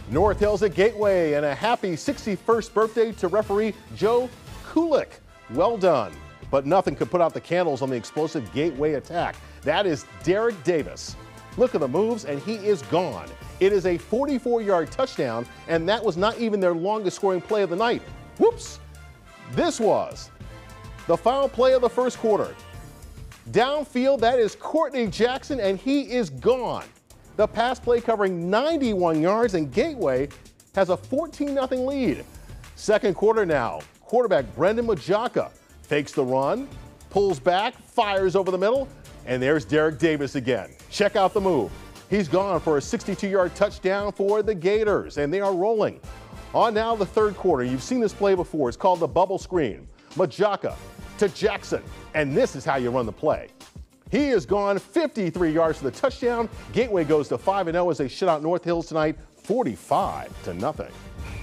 North Hills at Gateway, and a happy 61st birthday to referee Joe Kulik. Well done. But nothing could put out the candles on the explosive Gateway attack. That is Derek Davis. Look at the moves, and he is gone. It is a 44-yard touchdown, and that was not even their longest scoring play of the night. Whoops. This was the final play of the first quarter. Downfield, that is Courtney Jackson, and he is gone. The pass play covering 91 yards, and Gateway has a 14-0 lead. Second quarter now. Quarterback Brendan Majaka fakes the run, pulls back, fires over the middle, and there's Derek Davis again. Check out the move. He's gone for a 62-yard touchdown for the Gators, and they are rolling. On now the third quarter. You've seen this play before. It's called the bubble screen. Majaka to Jackson, and this is how you run the play. He is gone 53 yards to the touchdown. Gateway goes to 5-0 as they shut out North Hills tonight, 45-0.